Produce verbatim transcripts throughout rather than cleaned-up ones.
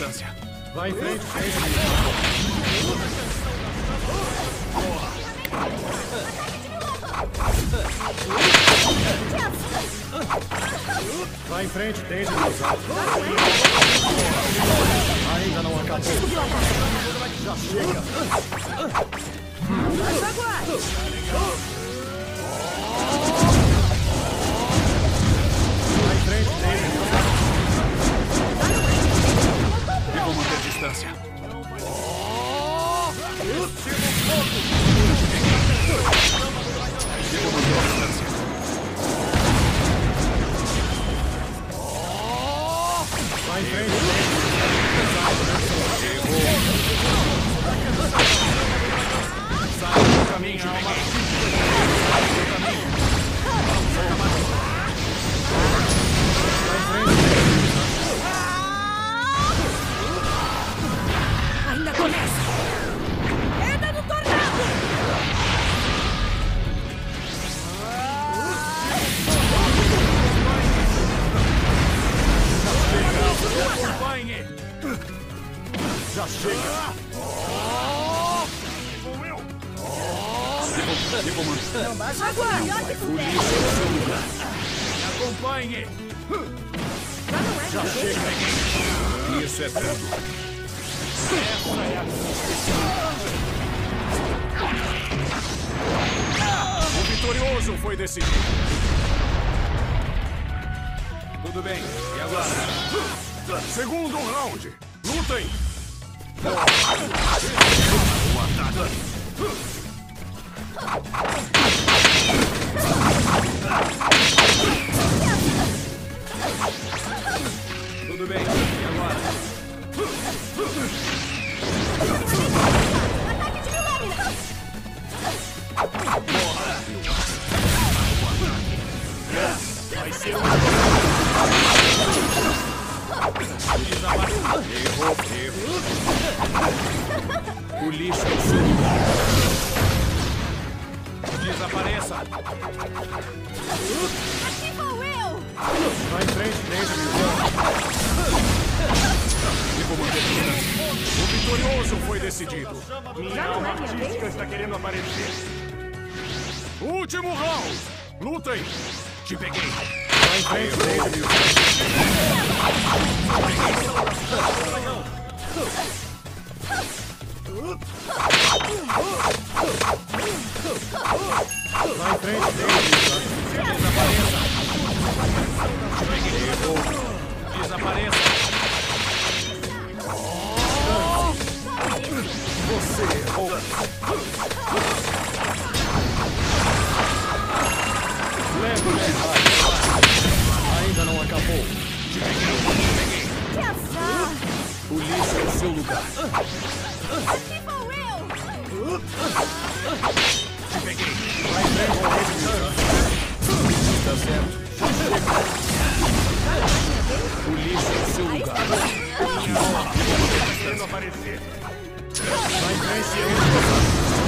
distância. Vai em frente, Vai em frente, tente me usar. Ainda não acabou. Já chega. Mas aguarde. Vai em frente, tente me usar. Devo manter distância. Devo manter distância. Vai em frente, tente me Sai do caminho, alma. Sai do caminho. Vai em frente, tente me usar. Ainda começa. Perda do tornado. Acompanhe. Já chega. Devo manter. Não basta agora. Melhor que puder. Me acompanhe. Já não é Já chega. Isso é tudo. O vitorioso foi decidido. Tudo bem. E agora? Segundo round. Lutem. O ataque. Tudo bem. E agora? Ataque de mil lâminas. Vai ser um... Errou, errou. O lixo é o seu lugar. Desapareça. Aqui vou eu. Vai em frente, tente me usar. Devo manter distância. O vitorioso foi decidido. Já não é minha vez? está querendo aparecer. Último round. Lutem. Te peguei. Vai em frente, tente me usar. Vai em frente, tente me usar. Desapareça. Te peguei. Errou. Desapareça. Você errou. Leve, leve. Ainda não acabou. Te peguei. Te peguei. Que azar. O lixo é o seu lugar. Aqui vou eu. Te peguei. Vai em frente, tente me usar. Tá certo. O lixo é o seu lugar. Tentando aparecer. Vai em frente, tente me usar.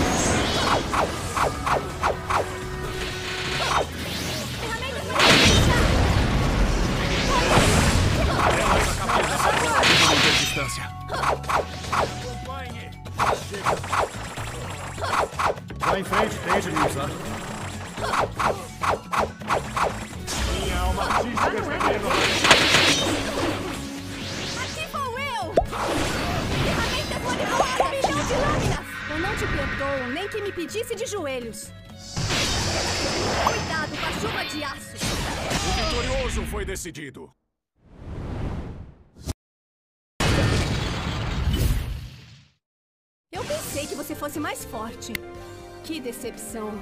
Devo manter distância. Vai em frente, tente me usar. Minha alma artística está querendo Aqui vou eu. Ferramenta poderosa. Milhão de lâminas. Eu não te perdoo, nem que me pedisse de joelhos. Cuidado com a chuva de aço. O vitorioso foi decidido. Eu pensei que você fosse mais forte. Que decepção.